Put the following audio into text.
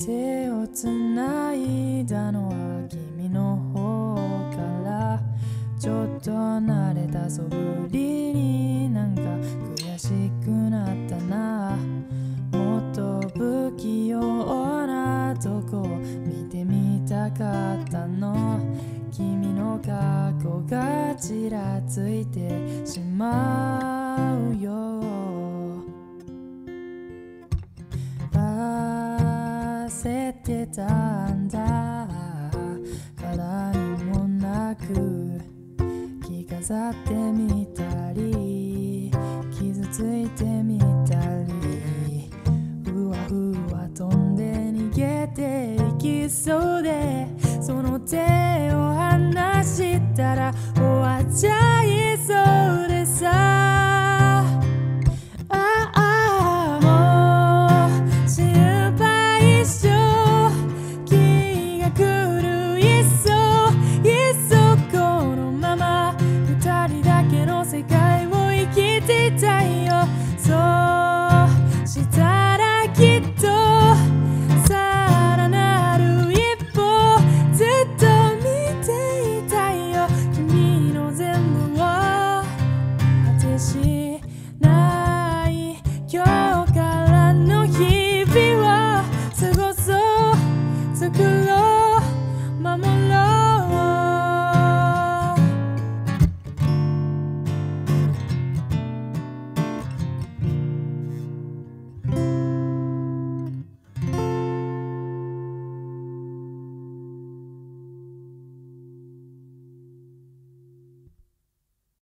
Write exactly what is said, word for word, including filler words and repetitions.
手をつないだのは君の方から、ちょっと慣れたそぶりになんか悔しくなったな。もっと不器用なとこ見てみたかったの。君の過去がちらついてしまうよ。焦ってたんだ、課題もなく着飾ってみたり傷ついてみたり、ふわふわ飛んで逃げていきそうで、その手を離したら終わっちゃう